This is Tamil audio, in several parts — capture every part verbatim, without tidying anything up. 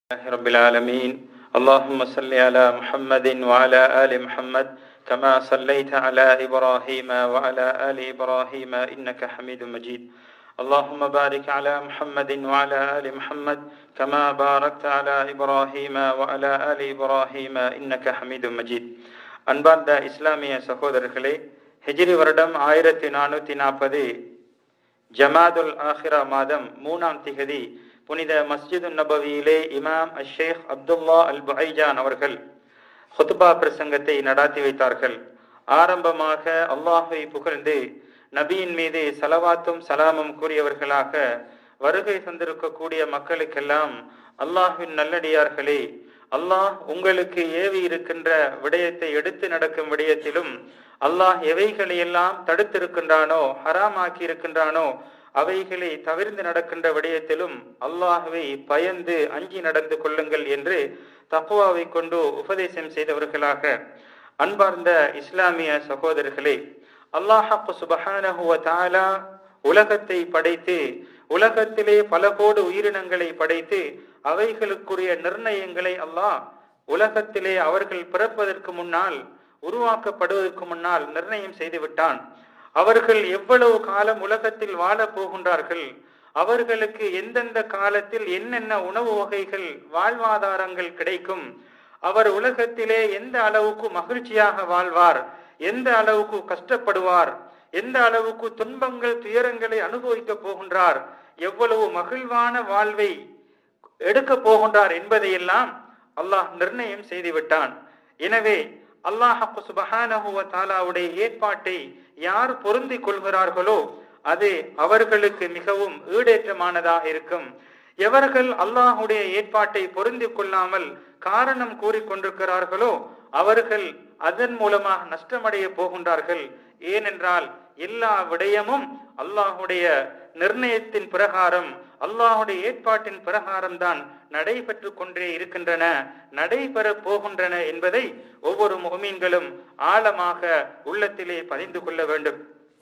رب العالمين اللهم صل على محمد وعلى آل محمد كما صليت على إبراهيم وعلى آل إبراهيم إنك حميد مجيد اللهم بارك على محمد وعلى آل محمد كما باركت على إبراهيم وعلى آل إبراهيم إنك حميد مجيد அன்பார்ந்த இஸ்லாமிய சகோதரர்களே, ஹிஜ்ரி வருடம் ஆயிரத்தி நானூற்றி நாற்பது ஜமாதுல் ஆஹிரா மாதம் மூணாம் திகதி புனித மஸ்ஜிது நபவியிலே இமாம் அஷேக் அப்துல்லா அல் புஹைஜான் அவர்கள் ஹுத்பா பிரசங்கத்தை நடாத்தி வைத்தார்கள். ஆரம்பமாக அல்லாஹை புகழ்ந்து நபியின் மீது சலவாத்தும் சலாமும் கூறியவர்களாக வருகை தந்திருக்கக்கூடிய மக்களுக்கெல்லாம், அல்லாஹ்வின் நல்லடியார்களே, அல்லாஹ் உங்களுக்கு ஏவி இருக்கின்ற விடயத்தை எடுத்து நடக்கும் விடயத்திலும் அல்லாஹ் எவைகளையெல்லாம் தடுத்திருக்கின்றானோ, ஹராமாக்கி இருக்கின்றானோ, அவைகளை தவிர்த்து நடக்கின்ற விடயத்திலும் அல்லாஹ்வை பயந்து அஞ்சி நடந்து கொள்ளுங்கள் என்று தக்வாவை கொண்டு உபதேசம் செய்தவர்களாக, அன்பார்ந்த இஸ்லாமிய சகோதரர்களே, அல்லாஹ் சுப்ஹானஹு வ தஆலா உலகத்தை படைத்து உலகத்திலே பல கோடி உயிரினங்களை படைத்து அவைகளுக்குரிய நிர்ணயங்களை அல்லாஹ் உலகத்திலே அவர்கள் பிறப்பதற்கு முன்னால், உருவாக்கப்படுவதற்கு முன்னால் நிர்ணயம் செய்து விட்டான். அவர்கள் எவ்வளவு காலம் உலகத்தில் வாழ போகின்றார்கள், அவர்களுக்கு எந்தெந்த காலத்தில் என்னென்ன உணவு வகைகள் வாழ்வாதாரங்கள் கிடைக்கும், அவர் உலகத்திலே எந்த அளவுக்கு மகிழ்ச்சியாக வாழ்வார், எந்த அளவுக்கு கஷ்டப்படுவார், எந்த அளவுக்கு துன்பங்கள் துயரங்களை அனுபவிக்க போகின்றார், எவ்வளவு மகிழ்வான வாழ்வை எடுக்க போகின்றார் என்பதையெல்லாம் அல்லாஹ் நிர்ணயம் செய்து விட்டான். எனவே அல்லாஹ் சுப்ஹானஹு வ தஆலாவுடைய ஏற்பாட்டை யார் பொருந்தி கொள்கிறார்களோ அது அவர்களுக்கு மிகவும் ஈடேற்றமானதாக இருக்கும். எவர்கள் அல்லாஹுடைய ஏற்பாட்டை பொருந்தி கொள்ளாமல் காரணம் கூறிக்கொண்டிருக்கிறார்களோ அவர்கள் அதன் மூலமாக நஷ்டமடைய போகின்றார்கள். ஏனென்றால் எல்லா விடயமும் அல்லாஹுடைய நிர்ணயத்தின் பிரகாரம், அல்லாஹுடைய ஏற்பாட்டின் பிரகாரம் தான் நடைபெற்று கொண்டே இருக்கின்றன, நடைபெற போகின்றன என்பதை ஒவ்வொரு முஃமின்களும் ஆழமாக உள்ளத்திலே பதிந்து கொள்ள வேண்டும்.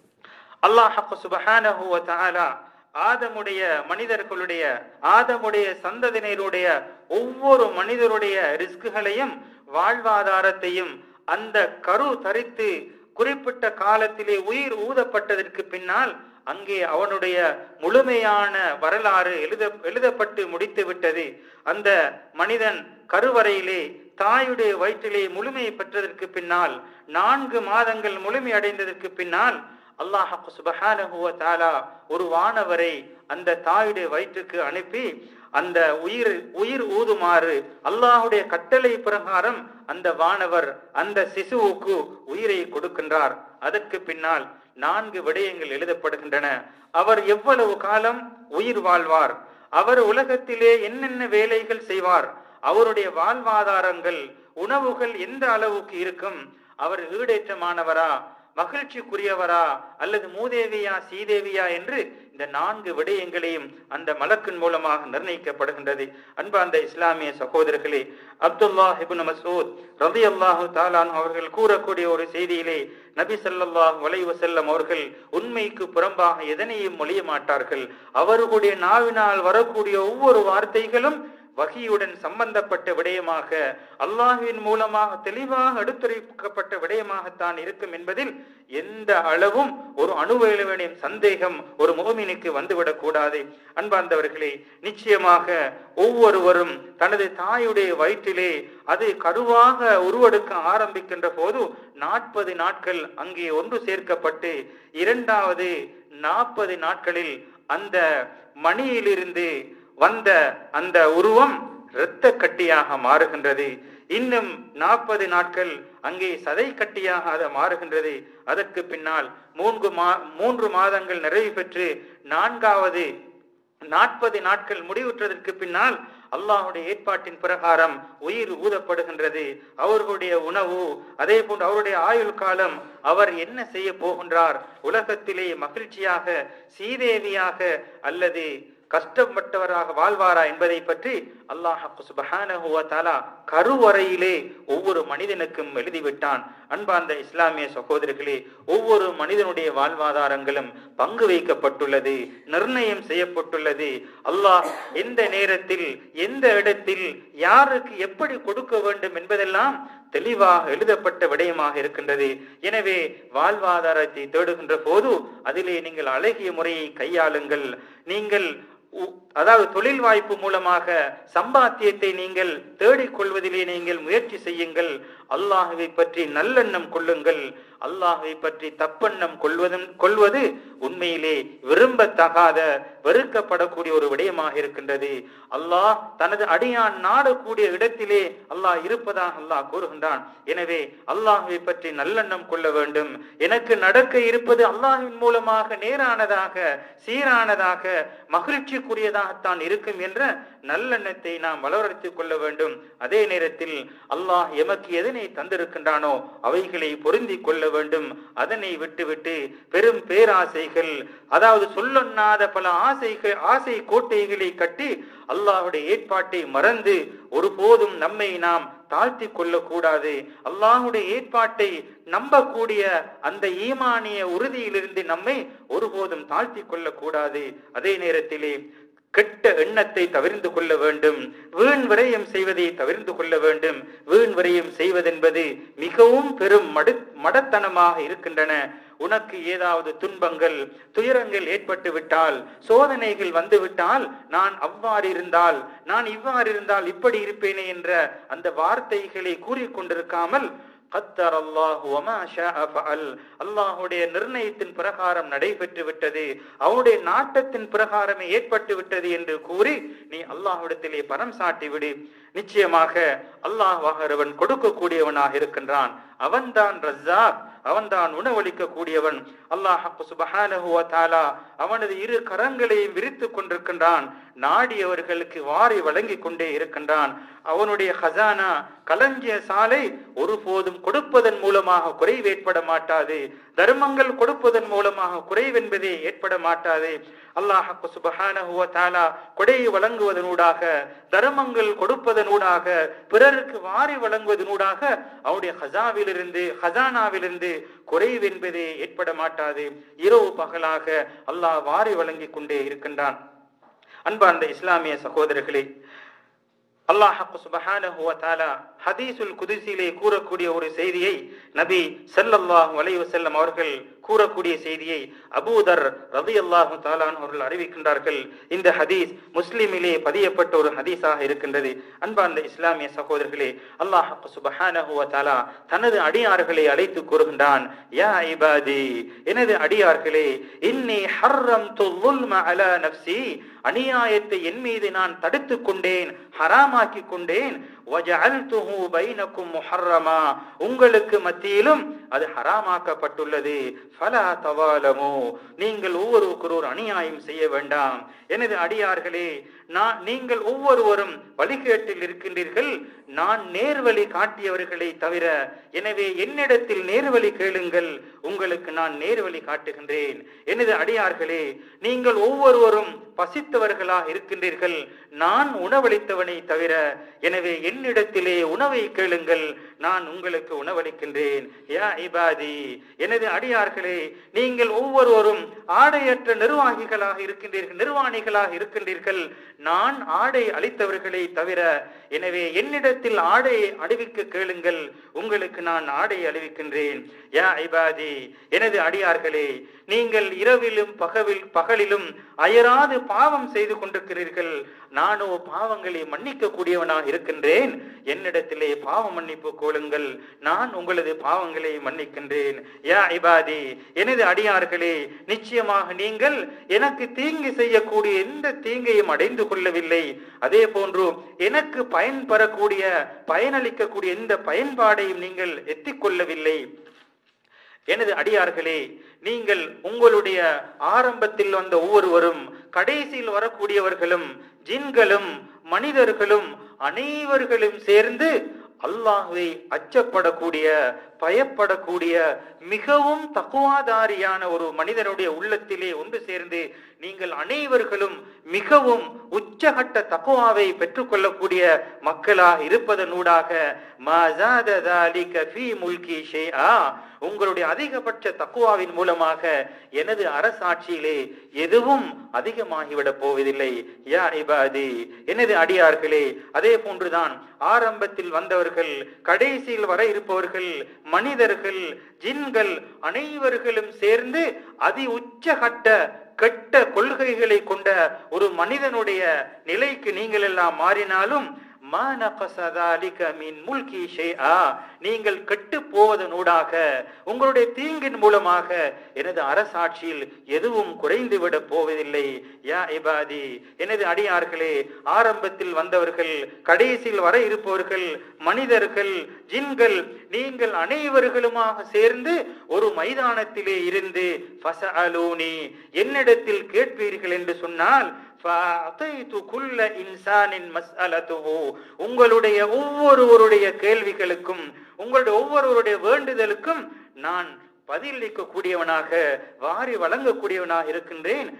அல்லாஹ் சுப்ஹானஹு வ தஆலா ஆதமுடைய மனிதர்களுடைய ஆதமுடைய சந்ததியினருடைய ஒவ்வொரு மனிதருடைய ரிஸ்குகளையும் வாழ்வாதாரத்தையும் அந்த கரு தரித்து குறிப்பிட்ட காலத்திலே உயிர் ஊதப்பட்டதற்கு பின்னால் அங்கே அவனுடைய முழுமையான வரலாறு எழுத எழுதப்பட்டு முடித்து விட்டது. அந்த மனிதன் கருவறையிலே தாயுடைய வயிற்றிலே முழுமையை பெற்றதற்கு பின்னால், நான்கு மாதங்கள் முழுமை அடைந்ததற்கு பின்னால் அல்லாஹ் சுப்ஹானஹு வ தஆலா ஒரு வானவரை அந்த தாயுடைய வயிற்றுக்கு அனுப்பி அந்த உயிர் உயிர் ஊதுமாறு அல்லாஹுடைய கட்டளை பிரகாரம் அந்த வானவர் அந்த சிசுவுக்கு உயிரை கொடுக்கின்றார். அதற்கு பின்னால் நான்கு விடயங்கள் எழுதப்படுகின்றன. அவர் எவ்வளவு காலம் உயிர் வாழ்வார், அவர் உலகத்திலே என்னென்ன வேலைகள் செய்வார், அவருடைய வாழ்வாதாரங்கள் உணவுகள் எந்த அளவுக்கு இருக்கும், அவர் ஈடேற்றமானவரா, மகிழ்ச்சிக்குரியவரா அல்லது மூதேவியா சீதேவியா என்று இந்த நான்கு விடயங்களையும் அந்த மலக்கின் மூலமாக நிர்ணயிக்கப்படுகின்றது. அன்பார்ந்த இஸ்லாமிய சகோதரர்களே, அப்துல்லாஹ் இப்னு மஸ்ஊத் ரலியல்லாஹு தஆலா அவர்கள் கூறக்கூடிய ஒரு செய்தியிலே நபி ஸல்லல்லாஹு அலைஹி வஸல்லம் அவர்கள் உண்மைக்கு புறம்பாக எதனையும் மொழிய மாட்டார்கள். அவர்களுடைய நாவினால் வரக்கூடிய ஒவ்வொரு வார்த்தைகளும் வஹியுடன் சம்பந்தப்பட்ட விடயமாக, அல்லாஹ்வின் மூலமாக தெளிவாக எடுத்துரைக்கப்பட்ட விடயமாகத்தான் இருக்கும் என்பதில் எந்த அளவும் ஒரு அணுவளவேனும் சந்தேகம் ஒரு முஃமினுக்கு வந்துவிடக் கூடாது. அன்பார்ந்தவர்களே, நிச்சயமாக ஒவ்வொருவரும் தனது தாயுடைய வயிற்றிலே அது கருவாக உருவெடுக்க ஆரம்பிக்கின்ற போது நாற்பது நாட்கள் அங்கே ஒன்று சேர்க்கப்பட்டு இரண்டாவது நாற்பது நாட்களில் அந்த மணியிலிருந்து வந்த அந்த உருவம் இரத்த கட்டியாக மாறுகின்றது. இன்னும் நாற்பது நாட்கள் அங்கே சதை கட்டியாக அது மாறுகின்றது. அதற்கு பின்னால் மூன்று மா மூன்று மாதங்கள் நிறைவு பெற்று நான்காவது நாற்பது நாட்கள் முடிவுற்றதற்கு பின்னால் அல்லாஹுடைய ஏற்பாட்டின் பிரகாரம் உயிர் ஊதப்படுகின்றது. அவர்களுடைய உணவு, அதே போன்று அவருடைய ஆயுள் காலம், அவர் என்ன செய்ய போகின்றார், உலகத்திலே மகிழ்ச்சியாக சீதேவியாக அல்லது கஷ்டப்பட்டவராக வாழ்வாரா என்பதை பற்றி அல்லாஹ் சுப்ஹானஹு வ தஆலா கருவறையிலே ஒவ்வொரு மனிதனுக்கும் எழுதிவிட்டான். அன்பார்ந்த இஸ்லாமிய சகோதரர்களே, ஒவ்வொரு மனிதனுடைய வாழ்வாதாரங்களும் பங்கு வைக்கப்பட்டுள்ளது, நிர்ணயம் செய்யப்பட்டுள்ளது. அல்லாஹ் எந்த நேரத்தில் எந்த இடத்தில் யாருக்கு எப்படி கொடுக்க வேண்டும் என்பதெல்லாம் தெளிவாக எழுதப்பட்ட விடயமாக இருக்கின்றது. எனவே வாழ்வாதாரத்தை தேடுகின்ற போது அதிலே நீங்கள் அழகிய முறையை கையாளுங்கள். நீங்கள் அதாவது தொழில் வாய்ப்பு மூலமாக சம்பாத்தியத்தை நீங்கள் தேடிக்கொள்வதிலே நீங்கள் முயற்சி செய்யுங்கள். அல்லாஹுவை பற்றி நல்லெண்ணம் கொள்ளுங்கள். அல்லாஹுவை பற்றி தப்பெண்ணம் கொள்வதும் கொள்வது உண்மையிலே விரும்பத்தகாத வெறுக்கப்படக்கூடிய ஒரு விடயமாக இருக்கின்றது. அல்லாஹ் தனது அடியான் நாடக்கூடிய இடத்திலே அல்லாஹ் இருப்பதாக அல்லாஹ் கூறுகின்றான். எனவே அல்லாஹுவை பற்றி நல்லெண்ணம் கொள்ள வேண்டும். எனக்கு நடக்க இருப்பது அல்லாஹின் மூலமாக நேரானதாக, சீரானதாக, மகிழ்ச்சிக்குரியதாகத்தான் இருக்கும் என்ற நல்லெண்ணத்தை நாம் வளர்த்துக் கொள்ள வேண்டும். அதே நேரத்தில் அல்லாஹ் எமக்கு எதனை தந்திருக்கின்றானோ அவைகளை பொருந்தி கொள்ள வேண்டும். அதனை விட்டுவிட்டு பெரும் பேராசைகள், அதாவது சொல்லொண்ணாத பல ஆசைகள் ஆசை கோட்டைகளை கட்டி அல்லாஹுடைய ஏற்பாட்டை மறந்து ஒருபோதும் நம்மை நாம் தாழ்த்தி கொள்ளக்கூடாது. அல்லாஹுடைய ஏற்பாட்டை நம்பக்கூடிய அந்த ஈமானிய உறுதியிலிருந்து நம்மை ஒருபோதும் தாழ்த்தி கொள்ளக்கூடாது. அதே நேரத்திலே கெட்ட எண்ணத்தை தவிர்த்து கொள்ள வேண்டும். வீண் விரயம் செய்வதை தவிர்த்து கொள்ள வேண்டும். வீண் விரயம் செய்வதென்பது மிகவும் பெரும் மடு மடத்தனமாக இருக்கின்றன. உனக்கு ஏதாவது துன்பங்கள் துயரங்கள் ஏற்பட்டு விட்டால், சோதனைகள் வந்து விட்டால், நான் அவ்வாறு இருந்தால், நான் இவ்வாறு இருந்தால் இப்படி இருப்பேனே என்ற அந்த வார்த்தைகளை கூறிக்கொண்டிருக்காமல் கத்தர் அல்லாஹு வமா ஷாஅ ஃபஅல், அல்லாஹுடைய நிர்ணயத்தின் பிரகாரம் நடைபெற்று விட்டது, அவனுடைய நாட்டத்தின் பிரகாரமே ஏற்பட்டு விட்டது என்று கூறி நீ அல்லாஹ்விடத்திலே பரம் சாட்டி விடு. நிச்சயமாக அல்லாஹ் வாகரவன் கொடுக்கக்கூடியவனாக இருக்கின்றான். அவன்தான் ரஸாக், அவன்தான் உணவளிக்க கூடியவன். அல்லாஹ் சுப்ஹானஹு வ தஆலா அவனது இரு கரங்களையும் விரித்து கொண்டிருக்கின்றான். நாடியவர்களுக்கு வாரி வழங்கி கொண்டே இருக்கின்றான். அவனுடைய ஹசானா களஞ்சிய சாலை ஒருபோதும் கொடுப்பதன் மூலமாக குறைவு ஏற்பட மாட்டாது. தர்மங்கள் கொடுப்பதன் மூலமாக குறைவென்பதே ஏற்பட மாட்டாது. அல்லாஹ் சுப்ஹானஹு வ தஆலா கொடை வழங்குவதனூடாக, தர்மங்கள் கொடுப்பதனூடாக, பிறருக்கு வாரி வழங்குவதனூடாக அவனுடைய ஹசாவிலிருந்து ஹசானாவிலிருந்து குறைவென்பதே ஏற்பட மாட்டாது. இரவு பகலாக அல்லாஹ் வாரி வழங்கி கொண்டே இருக்கின்றான். அன்பார்ந்த இஸ்லாமிய சகோதரர்களே, அல்லாஹ் சுப்ஹானஹு வ தஆலா ஹதீஸுல் குதுஸிலே கூறக்கூடிய ஒரு செய்தியை நபி ஸல்லல்லாஹு அலைஹி வஸல்லம் அவர்கள் கூறக்கூடிய செய்தியை அபூதர் ரலியல்லாஹு தஆலா அவர்கள் அறிவிக்கின்றார்கள். இந்த ஹதீஸ் முஸ்லிமிலே பதியப்பட்ட ஒரு ஹதீஸாக இருக்கின்றது. அன்பார்ந்த இஸ்லாமிய சகோதரர்களே, அல்லாஹ் சுப்ஹானஹு வ தஆலா தனது அடியார்களை அழைத்து கூறுகின்றான். யா இபாதி, எனது அடியார்களே, இன்னி ஹர்ரம்து ظுல்ம அலா நஃப்ஸி, அநியாயத்தை என் மீது நான் தடுத்துக் கொண்டேன், ஹராமாக்கி கொண்டேன். வஜஅல்துஹு பைனக்கும் முஹர்ரமா, உங்களுக்கு மத்தியிலும் அது ஹராமாக்கப்பட்டுள்ளது. ஃபலா தவாலமு, நீங்கள் ஒவ்வொருவருக்கொரு அநியாயம் செய்ய வேண்டாம். எனது அடியார்களே, நான் நீங்கள் ஒவ்வொருவரும் வழிகேட்டில் இருக்கின்றீர்கள், நான் நேர்வழி காட்டியவர்களை தவிர. எனவே என்னிடத்தில் நேர்வழி கேளுங்கள், உங்களுக்கு நான் நேர்வழி காட்டுகின்றேன். எனது அடியார்களே, நீங்கள் ஒவ்வொருவரும் பசித்தவர்களாக இருக்கின்றீர்கள், நான் உணவளித்தவனை தவிர. எனவே என்னிடத்திலே உணவை கேளுங்கள், நான் உங்களுக்கு உணவளிக்கின்றேன். யா இபாதி, எனது அடியார்களே, நீங்கள் ஒவ்வொருவரும் ஆடையற்ற நிர்வாகிகளாக இருக்கின்றீர்கள், நிர்வாணிகளாக இருக்கின்றீர்கள், நான் ஆடை அளித்தவர்களை தவிர. எனவே என்னிடத்தில் ஆடையை அணிவிக்க கேளுங்கள், உங்களுக்கு நான் ஆடை அணிவிக்கின்றேன். யா இபாதி, எனது அடியார்களே, நீங்கள் இரவிலும் பகவில் பகலிலும் அயராது பாவம் செய்து கொண்டிருக்கிறீர்கள், நானோ பாவங்களை மன்னிக்க கூடியவனாக இருக்கின்றேன். என்னிடத்திலே பாவ மன்னிப்பு கோளுங்கள், நான் உங்களது பாவங்களை மன்னிக்கின்றேன். யா இபாதி, எனது அடியார்களே, நிச்சயமாக நீங்கள் எனக்கு தீங்கு செய்யக்கூடிய எந்த தீங்கையும் அடைந்து கொள்ளவில்லை. அதே போன்று எனக்கு பயன் பெறக்கூடிய பயனளிக்கக்கூடிய எந்த பயன்பாடையும் நீங்கள் எத்திக்கொள்ளவில்லை. எனது அடியார்களே, நீங்கள் உங்களுடைய ஆரம்பத்தில் வந்த ஒவ்வொருவரும் கடைசியில் வரக்கூடியவர்களும் ஜின்களும் மனிதர்களும் அனைவர்களும் சேர்ந்து அல்லாஹ்வை அச்சப்படக்கூடிய பயப்படக்கூடிய மிகவும் தக்குவாதாரியான ஒரு மனிதனுடைய உள்ளத்திலே ஒன்று சேர்ந்து நீங்கள் அனைவர்களும் மிகவும் உச்சகட்ட தக்குவாவை பெற்றுக்கொள்ளக்கூடிய மக்களா இருப்பதனூடாக உங்களுடைய அதிகபட்ச தக்குவாவின் மூலமாக எனது அரசாட்சியிலே எதுவும் அதிகமாகிவிடப் போவதில்லை. யா இபாதி, எனது அடியார்களே. அதே போன்றுதான் ஆரம்பத்தில் வந்தவர்கள், கடைசியில் வர இருப்பவர்கள், மனிதர்கள், ஜின்கள் அனைவர்களும் சேர்ந்து அதி உச்சகட்ட கெட்ட கொள்கைகளை கொண்ட ஒரு மனிதனுடைய நிலைக்கு நீங்கள் எல்லாம் மாறினாலும் நீங்கள் கெட்டு போவதனூடாக உங்களுடைய தீங்கின் மூலமாக எனது அரசாட்சியில் எதுவும் குறைந்துவிட போவதில்லை. யா இபாதி, எனது அடியார்களே. ஆரம்பத்தில் வந்தவர்கள், கடைசியில் வர இருப்பவர்கள், மனிதர்கள், ஜின்கள், நீங்கள் அனைவர்களுமாக சேர்ந்து ஒரு மைதானத்திலே இருந்து ஃபஸஅலூனி, என்னிடத்தில் கேட்பீர்கள் என்று சொன்னால் உங்களுடைய ஒவ்வொருவருடைய கேள்விகளுக்கும், உங்களுடைய ஒவ்வொருவருடைய வேண்டுதலுக்கும் நான் பதிலளிக்க கூடியவனாக, வாரி வழங்கக்கூடியவனாக இருக்கின்றேன்.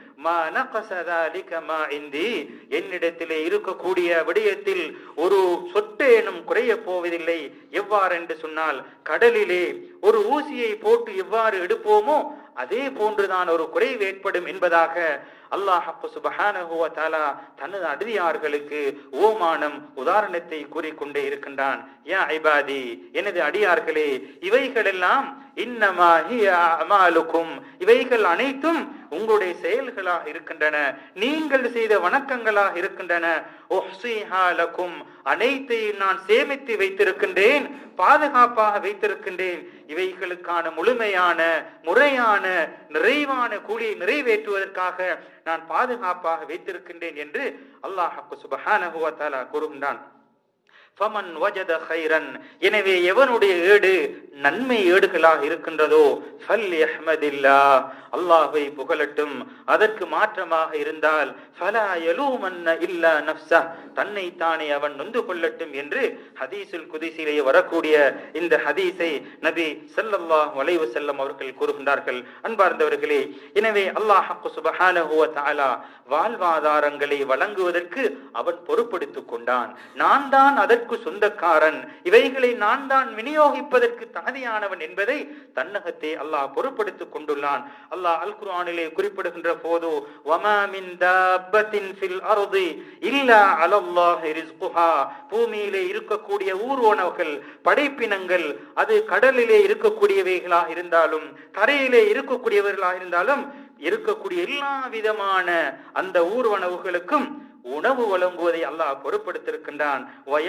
என்னிடத்திலே இருக்கக்கூடிய விடயத்தில் ஒரு சொட்டேனும் குறைய போவதில்லை. எவ்வாறு என்று சொன்னால், கடலிலே ஒரு ஊசியை போட்டு எவ்வாறு எடுப்போமோ அதே போன்றுதான் ஒரு குறைவு ஏற்படும் என்பதாக அல்லாஹ் சுப்ஹானஹு வ தஆலா தனது அடியார்களுக்கு ஓமானம் உதாரணத்தை கூறிக்கொண்டே இருக்கின்றான். யா இபாதி, எனது அடியார்களே, இவைகளெல்லாம் இன்னமா ஹிய அமாலுக்கும், இவைகள் அனைத்தும் உங்களுடைய செயல்களாக இருக்கின்றன, நீங்கள் செய்த வணக்கங்களாக இருக்கின்றன. உஹ்ஸீஹா லக்கும், அனைத்தையும் நான் சேமித்து வைத்திருக்கின்றேன், பாதுகாப்பாக வைத்திருக்கின்றேன். இவைகளுக்கான முழுமையான முறையான நிறைவான கூலியை நிறைவேற்றுவதற்காக நான் பாதுகாப்பாக வைத்திருக்கின்றேன் என்று அல்லாஹ் சுப்ஹானஹு வ தஆலா கூறுகின்றான். ஃபமன் வஜத கைரன், எனவே எவனுடைய ஏடு நன்மை ஏடுகளாக இருக்கின்றதோ ஃபல்யஹ்மதில்லாஹ், அல்லாஹ்வை புகழட்டும். அதற்கு மாற்றமாக இருந்தால் ஃபலா யலூமன்ன இல்லா நஃப்ஸஹ், தன்னை தானே அவன் நொந்து கொள்ளட்டும் என்று ஹதீஸுல் குதிஸிலே வரக்கூடிய இந்த ஹதீஸை நபி ஸல்லல்லாஹு அலைஹி வஸல்லம் அவர்கள் கூறுகின்றார்கள். அன்பார்ந்தவர்களே, எனவே அல்லாஹ் சுப்ஹானஹு வ தஆலா வாழ்வாதாரங்களை வழங்குவதற்கு அவன் பொறுப்படுத்திக் கொண்டான். நான் தான் அதற்கு சொந்தக்காரன், இவைகளை நான் தான் விநியோகிப்பதற்கு தகுதியானவன் என்பதை தன்னகத்தை அல்லாஹ் பொறுப்படுத்திக் கொண்டுள்ளான். அல்லாஹ் அல் குர்ஆனிலே குறிப்பிடுகின்ற போது வமா மின் தாபத்தின் ஃபில் அர்தி இல்லா அலல்லாஹி ரிஸ்குஹா, பூமியிலே இருக்கக்கூடிய ஊர்வனவர்கள், படைப்பினங்கள், அது கடலிலே இருக்கக்கூடியவைகளாக இருந்தாலும் தரையிலே இருக்கக்கூடியவர்களாக இருந்தாலும் இருக்கக்கூடிய எல்லா விதமான அந்த ஊர்வனவுகளுக்கும் உணவு வழங்குவதை அல்லாஹ் பொறுப்படுத்திருக்கின்றான்.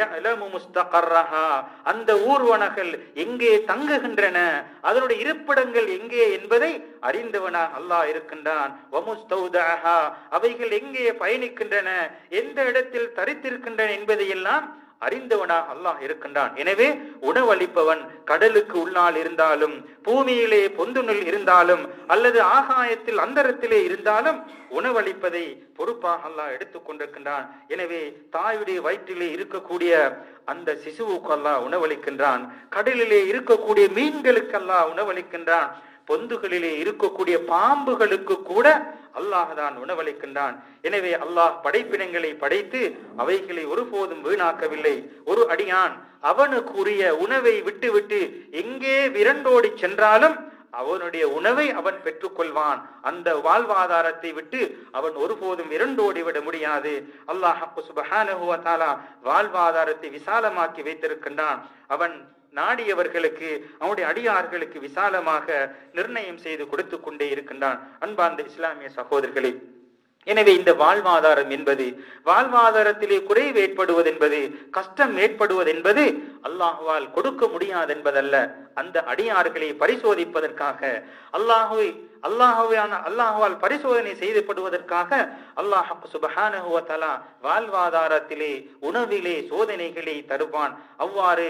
அந்த ஊர்வனகள் எங்கே தங்குகின்றன, அதனுடைய இருப்பிடங்கள் எங்கே என்பதை அறிந்தவனாக அல்லாஹ் இருக்கின்றான். அவைகள் எங்கே பயணிக்கின்றன, எந்த இடத்தில் தரித்திருக்கின்றன என்பதையெல்லாம் அறிந்தவனாக அல்லாஹ் இருக்கின்றான். எனவே உணவளிப்பவன் கடலுக்கு உள்ளால் இருந்தாலும், பூமியிலே பொந்துனில் இருந்தாலும், அல்லது ஆகாயத்தில் அந்தரத்திலே இருந்தாலும் உணவளிப்பதை பொறுப்பாக அல்லாஹ் எடுத்துக் கொண்டிருக்கின்றான். எனவே தாயுடைய வயிற்றிலே இருக்கக்கூடிய அந்த சிசுவுக்கு அல்லாஹ் உணவளிக்கின்றான். கடலிலே இருக்கக்கூடிய மீன்களுக்கு அல்லாஹ் உணவளிக்கின்றான். பொந்துகளிலே இருக்கக்கூடிய பாம்புகளுக்கு கூட அல்லாஹ் தான் உணவளிக்கின்றான். எனவே அல்லாஹ் படைப்பினங்களை படைத்து அவைகளை ஒருபோதும் வீணாக்கவில்லை. ஒரு அடியான் அவனுக்குரிய உணவை விட்டு விட்டு எங்கே விரண்டோடி சென்றாலும் அவனுடைய உணவை அவன் பெற்றுக்கொள்வான். அந்த வாழ்வாதாரத்தை விட்டு அவன் ஒருபோதும் இரண்டோடி விட முடியாது. அல்லாஹ் சுப்ஹானஹு வ தஆலா வாழ்வாதாரத்தை விசாலமாக்கி வைத்திருக்கின்றான். அவன் நாடியவர்களுக்கு, அவனுடைய அடியார்களுக்கு விசாலமாக நிர்ணயம் செய்து கொடுத்து கொண்டே இருக்கின்றான். அன்பார்ந்த இஸ்லாமிய சகோதரர்களே, எனவே இந்த வாழ்வாதாரம் என்பது, வாழ்வாதாரத்திலே குறைவு ஏற்படுவது என்பது, கஷ்டம் ஏற்படுவது என்பது அல்லாஹ்வால் கொடுக்க முடியாது என்பதல்ல. அந்த அடியார்களை பரிசோதிப்பதற்காக, அல்லாஹுவை அல்லாஹுவான அல்லாஹ்வால் பரிசோதனை செய்யப்படுவதற்காக அல்லாஹ் சுப்ஹானஹு வ தஆலா வாழ்வாதாரத்திலே, உணவிலே சோதனைகளை தருவான். அவ்வாறு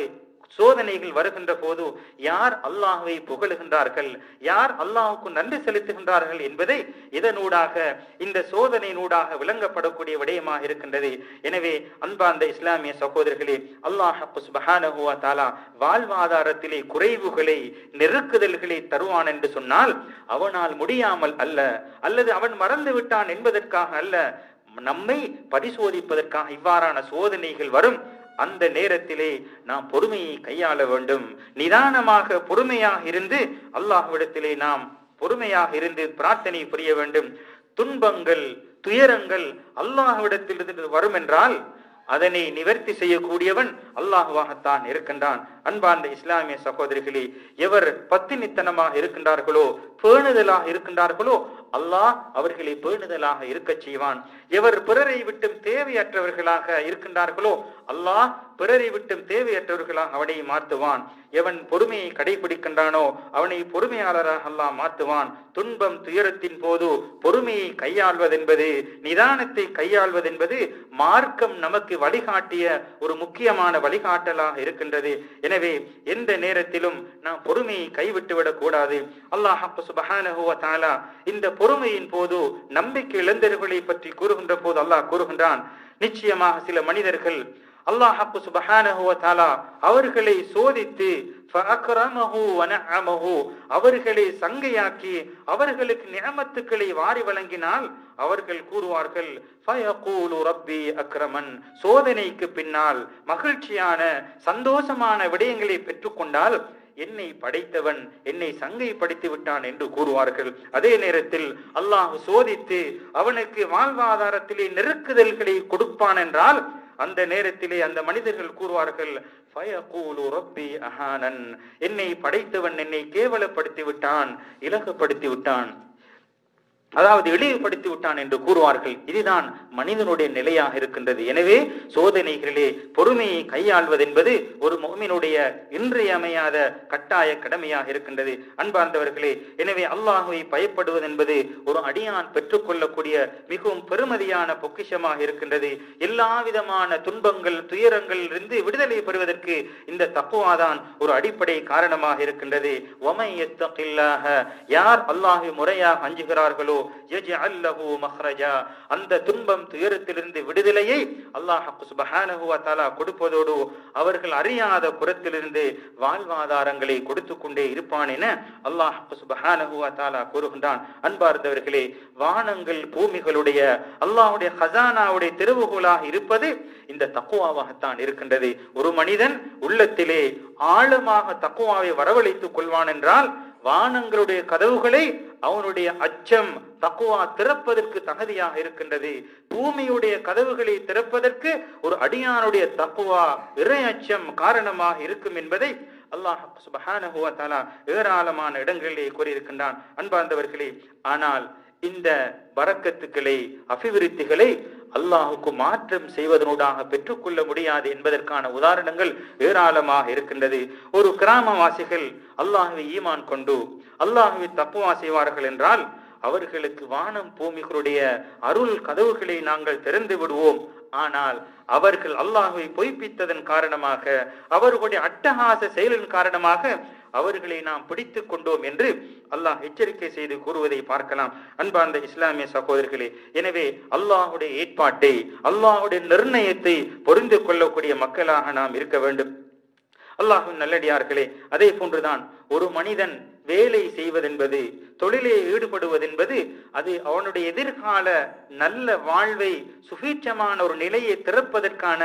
சோதனைகள் வருகின்ற போது யார் அல்லாஹ்வை புகழுகின்றார்கள், யார் அல்லாஹ்வுக்கு நன்றி செலுத்துகின்றார்கள் என்பதை இதனூடாக இந்த சோதனையினூடாக விளங்கப்படக்கூடிய விடயமாக இருக்கின்றது. எனவே அன்பார்ந்த இஸ்லாமிய சகோதரர்களே, அல்லாஹ் சுப்ஹானஹு வ தஆலா வாழ்வாதாரத்திலே குறைவுகளை நெருக்குதல்களை தருவான் என்று சொன்னால் அவனால் முடியாமல் அல்ல, அல்லது அவன் மறந்து விட்டான் என்பதற்காக அல்ல, நம்மை பரிசோதிப்பதற்காக இவ்வாறான சோதனைகள் வரும். அந்த நேரத்திலே நாம் பொறுமையை கையாள வேண்டும். நிதானமாக பொறுமையாக இருந்து அல்லாஹ்விடத்திலே நாம் பொறுமையாக இருந்து பிரார்த்தனை புரிய வேண்டும். துன்பங்கள் துயரங்கள் அல்லாஹ்விடத்திலிருந்து வரும் என்றால் அதனை நிவர்த்தி செய்யக்கூடியவன் அல்லாஹ்வாகத்தான் இருக்கின்றான். அன்பார்ந்த இஸ்லாமிய சகோதரிகளே, எவர் பத்தினித்தனமாக இருக்கின்றார்களோ, பேணுதலாக இருக்கின்றார்களோ, அல்லாஹ் அவர்களை பேணுதலாக இருக்க செய்வான். எவர் பிறரை விட்டும் தேவையற்றவர்களாக இருக்கின்றார்களோ, அல்லாஹ் பிறரை விட்டும் தேவையற்றவர்களாக அவனை மாற்றுவான். எவன் பொறுமையை கடைபிடிக்கின்றானோ அவனை பொறுமையாளராக அல்லாஹ் மாற்றுவான். துன்பம் துயரத்தின் போது பொறுமையை கையாள்வதென்பது, நிதானத்தை கையாள்வதென்பது மார்க்கம் நமக்கு வழிகாட்டிய ஒரு முக்கியமான வழிகாட்டலாக இருக்கின்றது. எனவே எந்த நேரத்திலும் நாம் பொறுமையை கைவிட்டுவிடக் கூடாது. அல்லாஹ் சுப்ஹானஹு வ தஆலா இந்த பொறுமையின் போது நம்பிக்கை இழந்தவர்களை பற்றி கூறுகின்ற போது அல்லாஹ் கூறுகின்றான், நிச்சயமாக சில மனிதர்கள் அல்லாஹ் சுப்ஹானஹு வ தஆலா அவர்களை சோதித்து ஃபஅக்ரமஹு வ நஅமஹு அவர்களை சங்கையாக்கி அவர்களுக்கு நிஅமத்துக்களை வாரி வழங்கினால் அவர்கள் கூறுவார்கள், ஃபயகூலு ரப்பி அக்ரமன், சோதனைக்கு பின்னால் மகிழ்ச்சியான சந்தோஷமான விடயங்களை பெற்றுக்கொண்டால் என்னை படைத்தவன் என்னை சங்கைப்படுத்தி விட்டான் என்று கூறுவார்கள். அதே நேரத்தில் அல்லாஹ் சோதித்து அவனுக்கு வாழ்வாதாரத்திலே நெருக்குதல்களை கொடுப்பான் என்றால் அந்த நேரத்திலே அந்த மனிதர்கள் கூறுவார்கள், ஃபயகூலு ரப்பி அஹானன், என்னை படைத்தவன் என்னை கேவலப்படுத்தி விட்டான், இலகுப்படுத்தி விட்டான், அதாவது இழிவுபடுத்தி விட்டான் என்று கூறுவார்கள். இதுதான் மனிதனுடைய நிலையாக இருக்கின்றது. எனவே சோதனைகளிலே பொறுமையை கையாள்வது என்பது ஒரு முஃமினுடைய இன்றியமையாத கட்டாய கடமையாக இருக்கின்றது. அன்பார்ந்தவர்களே, எனவே அல்லாஹ்வை பயப்படுவது என்பது ஒரு அடியான் பெற்றுக்கொள்ளக்கூடிய மிகவும் பெருமதியான பொக்கிஷமாக இருக்கின்றது. எல்லா விதமான துன்பங்கள் துயரங்கள் இருந்து விடுதலை பெறுவதற்கு இந்த தக்வாதான் ஒரு அடிப்படை காரணமாக இருக்கின்றது. வமை யத்தகில்லாஹ, யார் அல்லாஹ்வை முறையாக அஞ்சுகிறார்களோ யஜ்அல் லஹு மக்ரஜா, அந்த துன்பம் துயரத்திலிருந்து விடுதலையை அல்லாஹ் சுப்ஹானஹு வ தஆலா கொடுப்பதோடு அவர்கள் அறியாத புறத்திலிருந்து வாழ்வாதாரங்களை கொடுத்து கொண்டே இருப்பான் என அல்லாஹ் சுப்ஹானஹு வ தஆலா கூறுகின்றான். அன்பார்ந்தவர்களே, வானங்கள் பூமிகளுடைய அல்லாஹ்வுடைய ஹஸானாவுடைய திறவுகோலாக இருப்பது இந்த தக்வாவாகத்தான் இருக்கின்றது. ஒரு மனிதன் உள்ளத்திலே ஆழமாக தக்வாவை வரவழைத்துக் கொள்வான் என்றால் வானங்களுடைய கதவுகளை அவனுடைய அச்சம் தக்வா திறப்பதற்கு தகுதியாக இருக்கின்றது. பூமியுடைய கதவுகளை திறப்பதற்கு ஒரு அடியானுடைய தக்வா இறை அச்சம் காரணமாக இருக்கும் என்பதை அல்லாஹ் சுப்ஹானஹு வ தஆலா ஏராளமான இடங்களிலே கூறியிருக்கின்றான். அன்பார்ந்தவர்களே, ஆனால் இந்த பரக்கத்துக்களை அபிவிருத்திகளை அல்லாஹுக்கு மாற்றம் செய்வதனூடாக பெற்றுக்கொள்ள முடியாது என்பதற்கான உதாரணங்கள் ஏராளமாக இருக்கின்றது. ஒரு கிராமவாசிகள் அல்லாஹ்வை ஈமான் கொண்டு அல்லாஹ்வை தக்வா செய்வார்கள் என்றால் அவர்களுக்கு வானம் பூமிகளுடைய அருள் கதவுகளை நாங்கள் திறந்து விடுவோம். ஆனால் அவர்கள் அல்லாஹ்வை பொய்ப்பித்ததன் காரணமாக அவர்களுடைய அட்டகாச செயலின் காரணமாக அவர்களை நாம் பிடித்து கொண்டோம் என்று அல்லாஹ் எச்சரிக்கை செய்து கூறுவதை பார்க்கலாம். அன்பார்ந்த இஸ்லாமிய சகோதரர்களே, எனவே அல்லாஹுடைய ஏற்பாட்டை அல்லாஹுடைய நிர்ணயத்தை பொருந்து கொள்ளக்கூடிய மக்களாக நாம் இருக்க வேண்டும். அல்லாஹ்வின் நல்லடியார்களே, அதே போன்றுதான் ஒரு மனிதன் வேலை செய்வதென்பது, தொழிலே ஈடுபடுவதென்பது அது அவனுடைய எதிர்கால நல்ல வாழ்வை சுபீட்சமான ஒரு நிலையை திறப்பதற்கான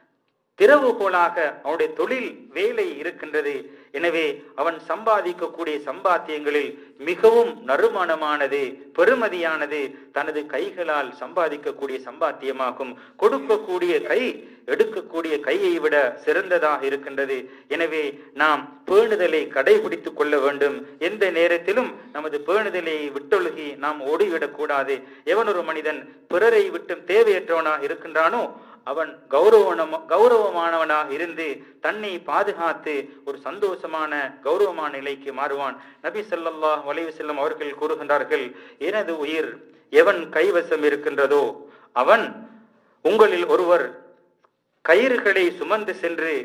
திறவுகோலாக அவனுடைய தொழில் வேலை இருக்கின்றது. எனவே அவன் சம்பாதிக்கக்கூடிய சம்பாத்தியங்களில் மிகவும் நறுமணமானது பெருமதியானது தனது கைகளால் சம்பாதிக்கக்கூடிய சம்பாத்தியமாகும். கொடுக்கக்கூடிய கை எடுக்கக்கூடிய கையை விட சிறந்ததாக இருக்கின்றது. எனவே நாம் பேணுதலை கடைபிடித்துக் கொள்ள வேண்டும். எந்த நேரத்திலும் நமது பேணுதலை விட்டொழுகி நாம் ஓடிவிடக் கூடாது. எவன் ஒரு மனிதன் பிறரை விட்டும் தேவையற்றவனாக இருக்கின்றானோ அவன் கௌரவ கௌரவமானவனாக இருந்து தன்னை பாதுகாத்து ஒரு சந்தோஷமான கௌரவமான நிலைக்கு மாறுவான். நபி ஸல்லல்லாஹு அலைஹி வஸல்லம் அவர்கள் கூறுகின்றார்கள், எனது உயிர் எவன் கைவசம் இருக்கின்றதோ அவன், உங்களில் ஒருவர் கயிறுகளை சுமந்து சென்று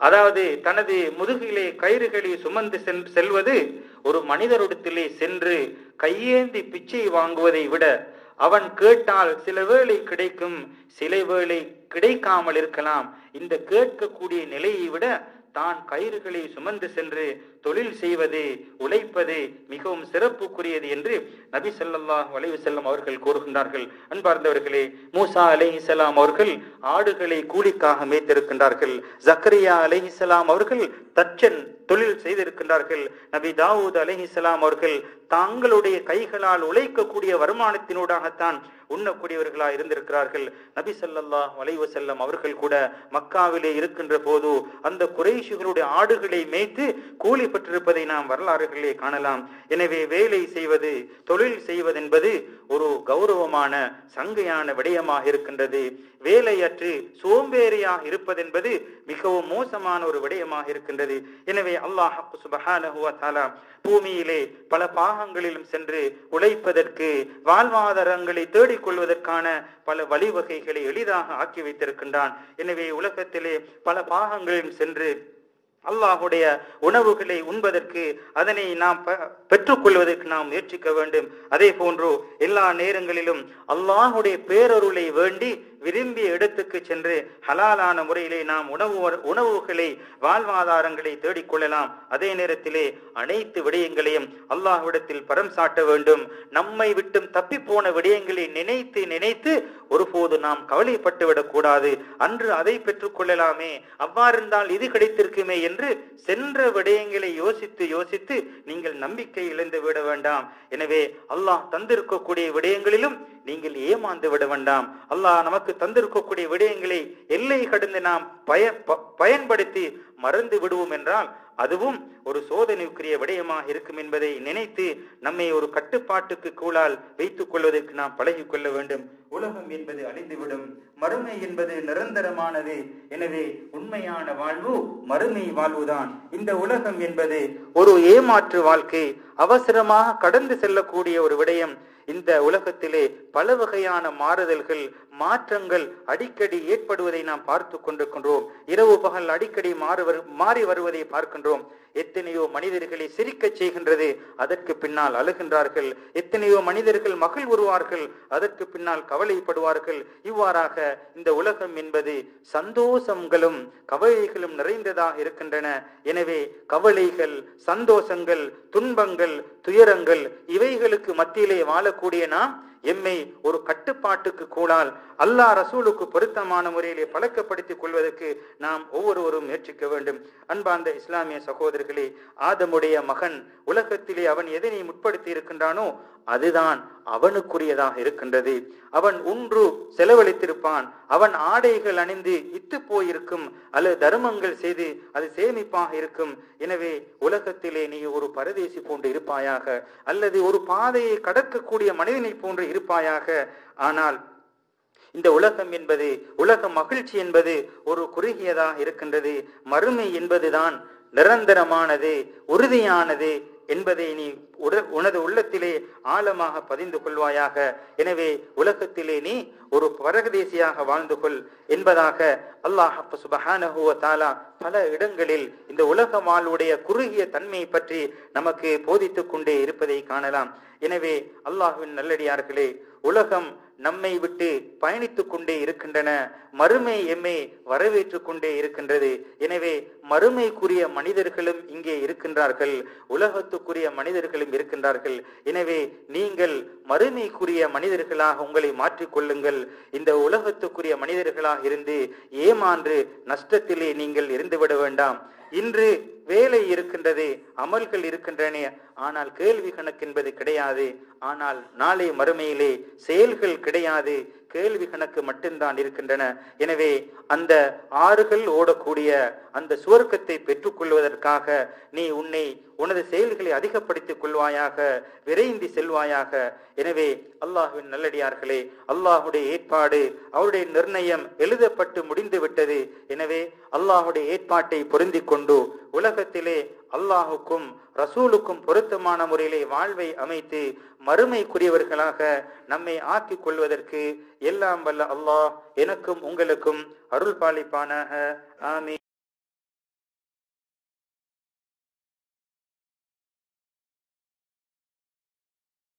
அதாவது தனது முதுகிலே கயிறுகளை சுமந்து செல்வது ஒரு மனிதரிடத்திலே சென்று கையேந்தி பிச்சை வாங்குவதை விட, அவன் கேட்டால் சில வேளை கிடைக்கும், சில வேளை கிடைக்காமல் இருக்கலாம், இந்த கேட்கக்கூடிய நிலையை விட தான் கயிறுகளை சுமந்து சென்று தொழில் செய்வது, உழைப்பது மிகவும் சிறப்புக்குரியது என்று நபி ஸல்லல்லாஹு அலைஹி வஸல்லம் அவர்கள் கூறுகின்றார்கள். அன்பார்ந்தவர்களே, மூசா அலைஹிஸ்ஸலாம் அவர்கள் ஆடுகளை கூலிக்காக மேய்த்திருக்கின்றார்கள். ஜக்கரியா அலைஹிஸ்ஸலாம் அவர்கள் தச்சன் தொழில் செய்திருக்கின்றார்கள். நபி தாவூத் அலைஹிஸ்ஸலாம் அவர்கள் தங்களுடைய கைகளால் உழைக்கக்கூடிய வருமானத்தினூடாகத்தான் உண்ணக்கூடியவர்களாக இருந்திருக்கிறார்கள். நபி ஸல்லல்லாஹு அலைஹி வஸல்லம் அவர்கள் கூட மக்காவிலே இருக்கின்ற போது அந்த குறைஷிகளுடைய ஆடுகளை மேய்த்து கூலி பெற்றிருப்பதை நாம் வரலாறுகளிலே காணலாம். எனவே வேலை செய்வது, தொழில் செய்வது என்பது ஒரு கௌரவமான சங்கையான விடயமாக இருக்கின்றது. வேலையற்று சோம்பேறியாக இருப்பது என்பது மிகவும் மோசமான ஒரு விடயமாக இருக்கின்றது. எனவே அல்லாஹ் சுப்ஹானஹு வ தஆலா பூமியிலே பல பாகங்களிலும் சென்று உழைப்பதற்கு, வாழ்வாதாரங்களை தேடிக்கொள்வதற்கான பல வழிவகைகளை எளிதாக ஆக்கி வைத்திருக்கின்றான். எனவே உலகத்திலே பல பாகங்களிலும் சென்று அல்லாஹுடைய உணவுகளை உண்பதற்கு, அதனை நாம் பெற்றுக்கொள்வதற்கு நாம் முயற்சிக்க வேண்டும். அதே போன்று எல்லா நேரங்களிலும் அல்லாஹுடைய பேரருளை வேண்டி விரும்பிய இடத்துக்கு சென்று ஹலாலான முறையிலே நாம் உணவு உணவுகளை வாழ்வாதாரங்களை தேடிக்கொள்ளலாம். அதே நேரத்திலே அனைத்து விடயங்களையும் அல்லாஹ்விடத்தில் பரம் சாட்ட வேண்டும். நம்மை விட்டும் தப்பி போன விடயங்களை நினைத்து நினைத்து ஒருபோது நாம் கவலைப்பட்டு விடக்கூடாது. அன்று அதை பெற்றுக் கொள்ளலாமே, அவ்வாறிருந்தால் இது கிடைத்திருக்குமே என்று சென்ற விடயங்களை யோசித்து யோசித்து நீங்கள் நம்பிக்கை இழந்து விட வேண்டாம். எனவே அல்லாஹ் தந்திருக்கக்கூடிய விடயங்களிலும் நீங்கள் ஏமாந்து விட வேண்டாம். அல்லாஹ் நமக்கு தந்திருக்கக்கூடிய விடயங்களை எல்லை கடந்து நாம் பய பயன்படுத்தி மறந்து விடுவோம் என்றால் அதுவும் ஒரு சோதனைக்குரிய விடயமாக இருக்கும் என்பதை நினைத்து நம்மை ஒரு கட்டுப்பாட்டுக்கு கூழால் வைத்துக் கொள்வதற்கு நாம் பழகி கொள்ள வேண்டும். உலகம் என்பது அழிந்துவிடும், மறுமை என்பது நிரந்தரமானது. எனவே உண்மையான வாழ்வு மறுமை வாழ்வுதான். இந்த உலகம் என்பது ஒரு ஏமாற்று வாழ்க்கை, அவசரமாக கடந்து செல்லக்கூடிய ஒரு விடயம். இந்த உலகத்திலே பல வகையான மாறுதல்கள், மாற்றங்கள் அடிக்கடி ஏற்படுவதை நாம் பார்த்து கொண்டிருக்கின்றோம். இரவு பகல் அடிக்கடி மாறு மாறி வருவதை பார்க்கின்றோம். எத்தனையோ மனிதர்களை சிரிக்க செய்கின்றது, அதற்கு பின்னால் அழுகின்றார்கள். எத்தனையோ மனிதர்கள் மகிழ் வருவார்கள், அதற்கு பின்னால் கவலைப்படுவார்கள். இவ்வாறாக இந்த உலகம் என்பது சந்தோஷங்களும் கவலைகளும் நிறைந்ததாக இருக்கின்றன. எனவே கவலைகள், சந்தோஷங்கள், துன்பங்கள், துயரங்கள் இவைகளுக்கு மத்தியிலே வாழக்கூடிய நாம் எம்மை ஒரு கட்டுப்பாட்டுக்கு கூடால் அல்லாஹ் ரசூலுக்கு பொருத்தமான முறையிலே பழக்கப்படுத்திக் கொள்வதற்கு நாம் ஒவ்வொருவரும் முயற்சிக்க வேண்டும். அன்பார்ந்த இஸ்லாமிய சகோதரர்களே, ஆதமுடைய மகன் உலகத்திலே அவன் எதனை முற்படுத்தி இருக்கின்றானோ அதுதான் அவனுக்குரியதாக இருக்கின்றது. அவன் ஒன்று செலவழித்திருப்பான், அவன் ஆடைகள் அணிந்து இத்து போயிருக்கும், அல்லது தர்மங்கள் செய்து அது சேமிப்பாக இருக்கும். எனவே உலகத்திலே நீ ஒரு பரதேசி போன்று இருப்பாயாக, அல்லது ஒரு பாதையை கடக்கக்கூடிய மனிதனை போன்று இருப்பாயாக. ஆனால் இந்த உலகம் என்பது, உலக மகிழ்ச்சி என்பது ஒரு குறுகியதாக இருக்கின்றது. மறுமை என்பதுதான் நிரந்தரமானது, உறுதியானது என்பதை நீ உனது உள்ளத்திலே ஆழமாக பதிந்து கொள்வாயாக. எனவே உலகத்திலே நீ ஒரு பரதேசியாக வாழ்ந்து கொள் என்பதாக அல்லாஹ் சுப்ஹானஹு வ தஆலா பல இடங்களில் இந்த உலக வாழ்வுடைய குறுகிய தன்மையை பற்றி நமக்கு போதித்துக் கொண்டே இருப்பதை காணலாம். எனவே அல்லாஹ்வின் நல்லடியார்களே, உலகம் நம்மை விட்டு பயணித்துக் கொண்டே இருக்கின்றன, மறுமை எம்மை வரவேற்றுக் கொண்டே இருக்கின்றது. எனவே மறுமைக்குரிய மனிதர்களும் இங்கே இருக்கின்றார்கள், உலகத்துக்குரிய மனிதர்களும் இருக்கின்றார்கள். எனவே நீங்கள் மறுமைக்குரிய மனிதர்களாக உங்களை மாற்றிக்கொள்ளுங்கள். இந்த உலகத்துக்குரிய மனிதர்களாக இருந்து ஏமாந்து நஷ்டத்திலே நீங்கள் இருந்துவிட வேண்டாம். இன்று வேலை இருக்கின்றது, அமல்கள் இருக்கின்றன, ஆனால் கேள்வி கணக்கு என்பது கிடையாது. ஆனால் நாளை மறுமையிலே செயல்கள் கிடையாது, கேள்வி கணக்கு மட்டும்தான் இருக்கின்றன. எனவே அந்த ஆறுகள் ஓடக்கூடிய அந்த சுவர்க்கத்தை பெற்றுக் கொள்வதற்காக நீ உன்னை உனது செயல்களை அதிகப்படுத்திக் கொள்வாயாக, விரைந்து செல்வாயாக. எனவே அல்லாஹ்வின் நல்லடியார்களே, அல்லாஹுடைய ஏற்பாடு, அவருடைய நிர்ணயம் எழுதப்பட்டு முடிந்து விட்டது. எனவே அல்லாஹுடைய ஏற்பாட்டை பொருந்தி கொண்டு உலகத்திலே அல்லாஹுக்கும் ரசூலுக்கும் பொருத்தமான முறையிலே வாழ்வை அமைத்து மறுமைக்குரியவர்களாக நம்மை ஆக்கிக் கொள்வதற்கு எல்லாம் வல்ல அல்லாஹ் எனக்கும் உங்களுக்கும் அருள் பாலிப்பானாக. ஆமீன்.